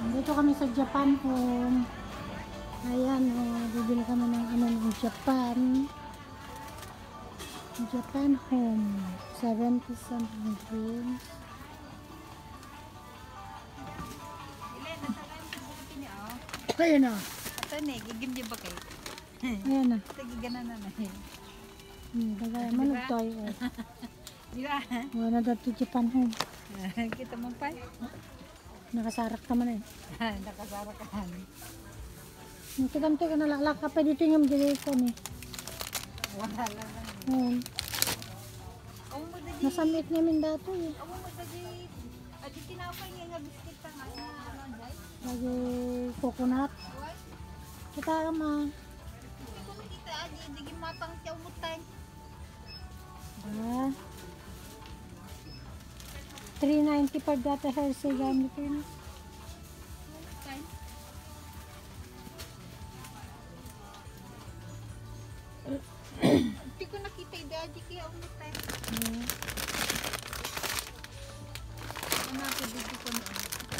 Dito kami sa Japan Home. Ayan, bibili kami ng ng Japan. Japan Home. 70 something dreams. Kaya na. Ito na, gigim ba kayo? Ayan na. Ito giganan na na. Bagay, manugtoy. Di ba? Wala na dito Japan Home. Kita mo pa? Nakasarak naman eh. Nakasara ka. Kita-kita ka nalalak ka pa dito yung dili ko ni. Wala lang. Ayan. Ang mo dagi. Nasamit namin dito eh. Ang mo dagi. Adi tinapay nga biskit pa nga. Lagi coconut. Kita ka ma. Hindi ko makita adi. Digi matang siya umutan. Ah. 395 data Hershey gamit yun. Hindi ko nakita adi kaya umutan. Ano ito dito ko na?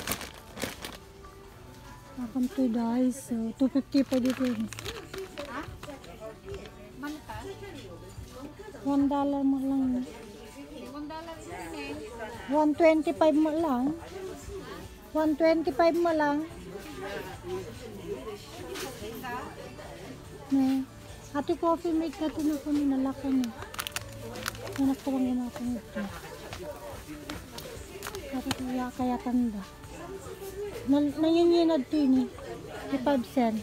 Welcome to guys. So, 250 pa dito yun. Ha? Manita? $1 mo lang. $1 yun eh. 125 mo lang. 125 mo lang. Ne. Ate coffee mate na tinako ni nalaki ni. Anak ko lang gumapang ito. Kaya tanda. Nanginginad to yun eh. 5 cent.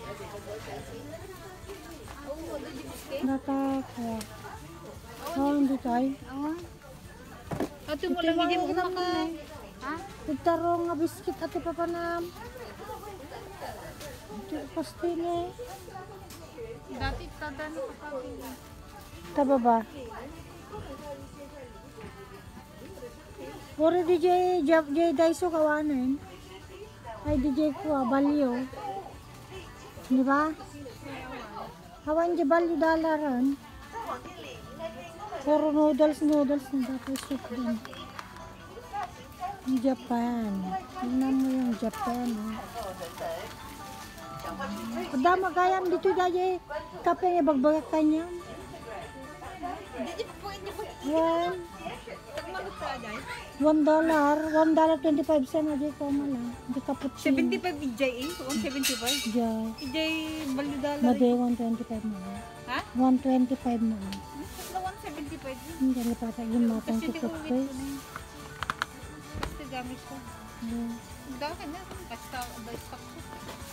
Nataka. Oh, hindi tayo. Ito mo lang hindi mo umakan. Ha? Nagtarong nga biskit ate papanam. Ito pastil eh. Dati tadano ka pa. Taba ba? Ori DJ Daiso kawanan. Ay DJ ko balyo. Di ba? Hawan di balyo dalaran. Puro noodles na dapat soup din. Japan. Tingnan mo yung Japan. Kada magayam dito dahil kape nga bagbagak kanya. Hindi po, hindi po. Tagmanot ka dahil? $1.25 na di ko malang. Di cappuccino. 75 EJ eh? 175? Ja. EJ $1. Made 125 mo lang. Ha? 125 mo lang. Na 175 Hindi na pata yung matang Kasi di ko ulit ko toothpaste. na yun. Basta gamit ko. Dahil na. Basta abay stock ko.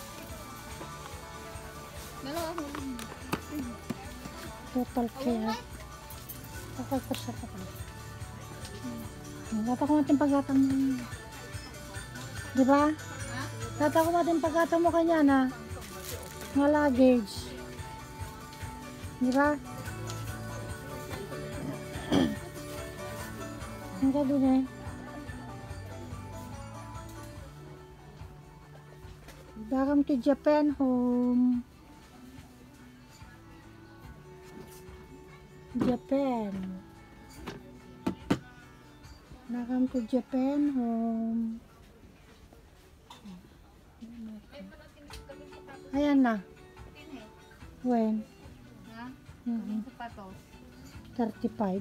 Dalawa mo. Total care. Total care siya pa. Gata ko natin paggatang mo. Di ba? Gata ko natin paggatang mo kanya na mga luggage. Di ba? Ang gado na eh. Welcome to Japan Home. Japan. Welcome to Japan Home. Ayan na. When? Ha? Sapatos. 35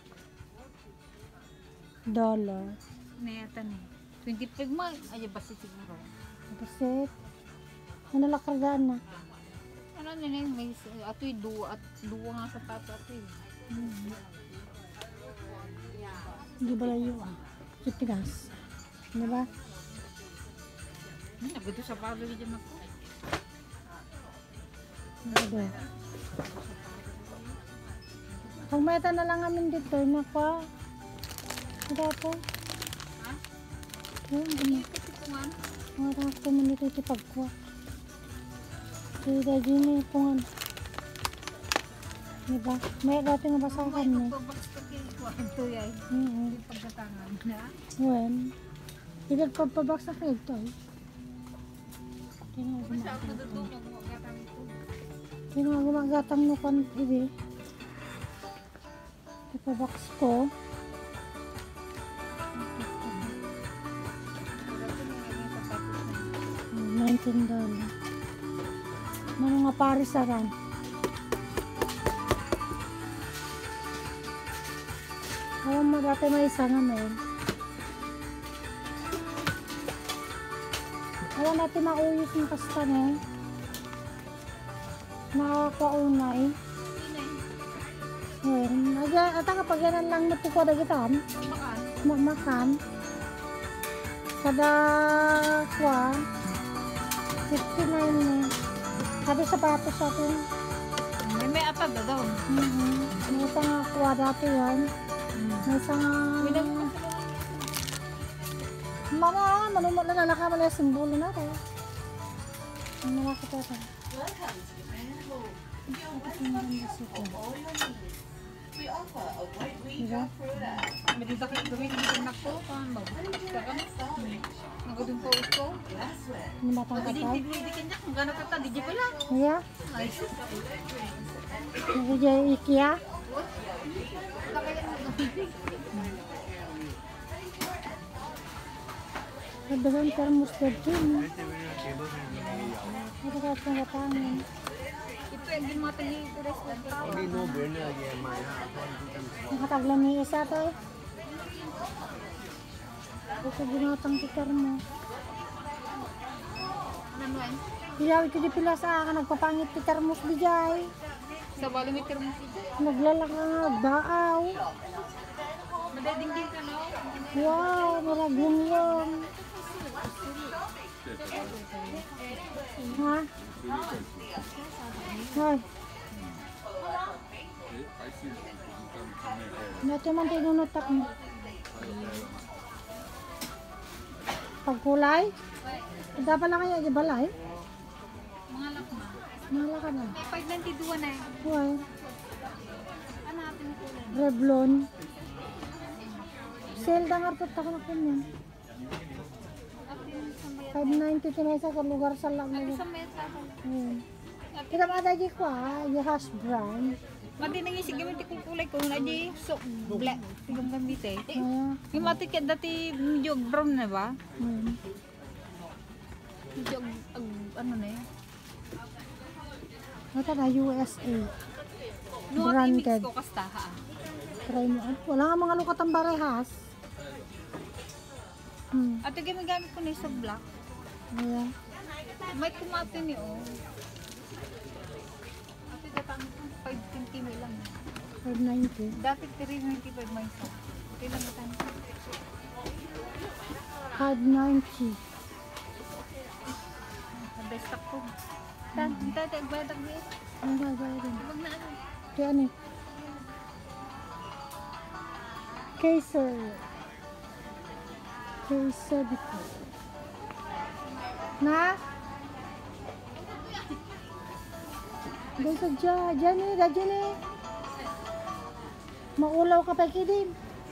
dollar. Neta na. 25 mo. Ay, basta siguro. Kasi ano lakargaan na. Ano na yun? May ato'y duwa nga sapato ato'y. Hindi ba layo ah. Kitigas. Di ba? Nagado sa palo dyan ako. Nagado. Pag meta na lang namin dito, naka. Ito po. Ha? Ayun, Kasi kuman. Marang ko man dito tipagkwa. Kaya dahil yun yung pungan. Diba? May dati nga basahan May eh. pagpabaksta kayo ko. Ito yay. Pagdatangan na. When? Hindi pagpabak sa kayo ito eh. Basta ako natutulog mo. Gatang ito. Hindi nga gumagatang no kan ibi. Ipabaks ko. $15. Ano nga Paris aran? Alam mo dati may isa nga meron. Alam natin mauyos yung kasta na eh. Nakakaunay. Ngayon, at kapag yan lang natuko na gitan, makan. Kada kwa, 59 eh. Kada sapatos atin. May apa ba daw? May isang kwa dati yan. May isang... Manumot na lalaka mo na yung simbolo na ito. Ang malaki ito ito. Diba? Medyo kayo gawin dito na ko. Nagodong po ito. Hindi matang katay. Hindi kanya kung gano'n kata. Di pala. Iya. Nagigay IKEA. Nagdagang thermos dito. Ito ka sa katangin. Ito yung din mga tali-res na tao. Nakataglan ni isa ito eh. Ito binatang si thermos. Ano yan? Pilaw ito di pila sa akin. Nagpapangit si thermos di jay. Sa balometer mo siya. Naglalaka nga baaw. Madading-ding ka na. Wow, maragong yun. Ha? Hoy. Dati man tinunutak mo. Pagkulay? Dapat pala kaya ibalay? Mga lak na. Mahala ka na. May 592 na eh. Hoy. Ano natin yung kulay? Revlon. Sale da nga ito ako na kunyan. 590 tinay sa lugar sa lang. Sa may tao. Kita ba dagi ko yung hash brown. Mati nang isig gamit kong kulay ko na di so black tigang gamit eh. Kaya, Yung mati kaya dati medyo brown na ba? Medyo ano na eh. ito na USA. Nuot Branded. i-mix ko kasta ha. Try mo. Wala nga mga lukatang barehas. At yung gamit ko na sa black. Kaya, May kumate ni oh. At yung datang 520 may lang. 590. Dati 395 may isa. Okay lang ito. 590. Best ako. Dati agbayad ang best. Ang gagawin din. Wag na ano. Kaya ano? Kaiser. Kaiser dito. Na? Doon sa dyan eh. Dyan eh. Maulaw ka pa kidim.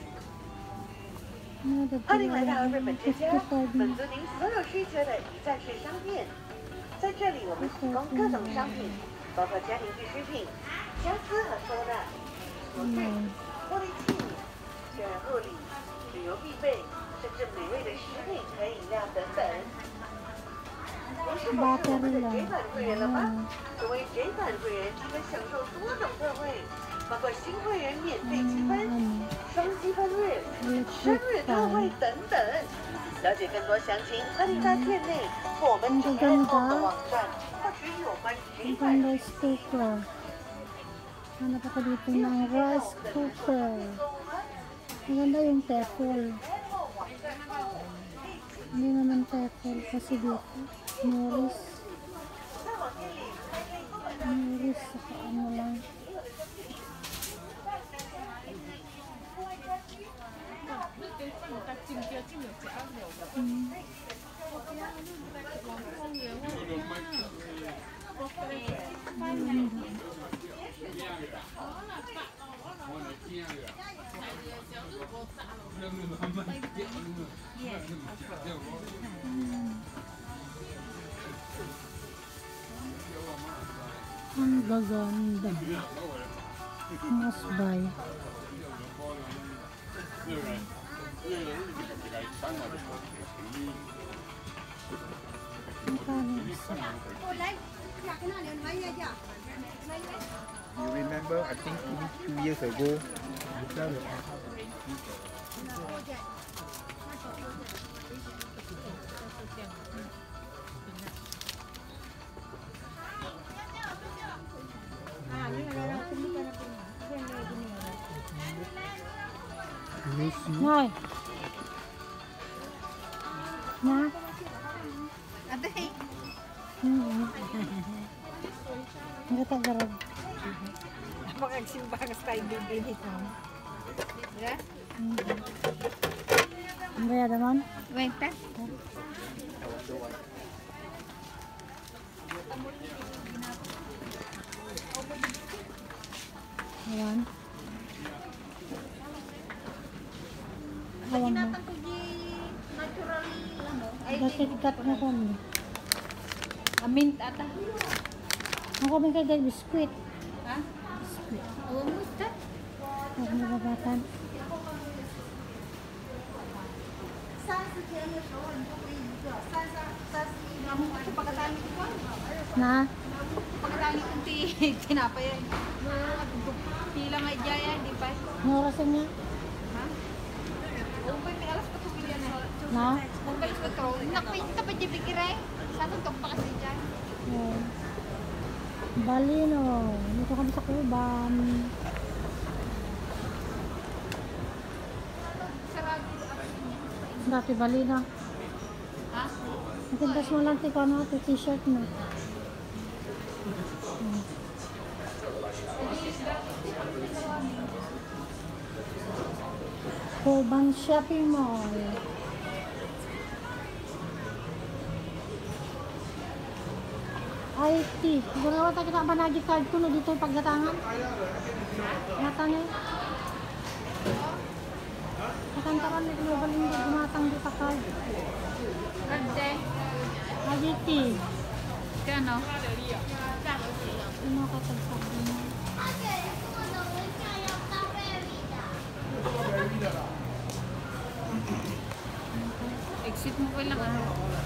欢迎来到日本之家，满足您所有需求的一站式商店。在这里，我们提供各种商品，包括家庭必需品、家私和收纳、厨具、玻璃器皿、天然护理、旅游必备，甚至美味的食品和饮料等等。您是否是我们的 J 版会员了吗？成为 J 版会员即可享受多种特惠，包括新会员免费积分、双积分日、生日特惠等等。了解更多详情，欢迎到店内或我们主任后的网站获取有关 J 版 Ang rice cooker. Hanap ako dito ng rice cooker. Maganda yung tefal. Hindi naman tefal kasi dito. Morris. Morris saka ano lang. Ang gaganda. Must buy. You remember, I think 2 years ago, Nay. Na? Aday. Ang katagarag. Makagsimba ka tayo bibinit mo. Yeah? Ang bayad naman? Wait, ha? Ayan. Awan mo. Dati kat na kami. Amint ata. Ang kami kay biskuit. Ha? Awang mo ita. Huwag nababatan. 31 Na? Pagkatali kong tinapay yan. Pila nga dyan, di ba? Norasan niya? Ha? Umpay, may alas patubig yan eh. Na? Umpay, alas patubig. Nakpita pa dyan bikiray. Sa tutok pa kasi dyan. Oh. Bali no. Dito kami sa Kuban. Sarado. Dati bali na. Ha? Natintas mo lang tiko ano, t-shirt mo. Kuban Shopping Mall. IT. Gurawa tayo kita banagi card ko no dito yung pagdatangan. Matang eh. Nakantakan ni Global hindi gumatang dito card. Rande. IT. Kano? Ano ka tagsabi mo? Exit mo ko lang ah.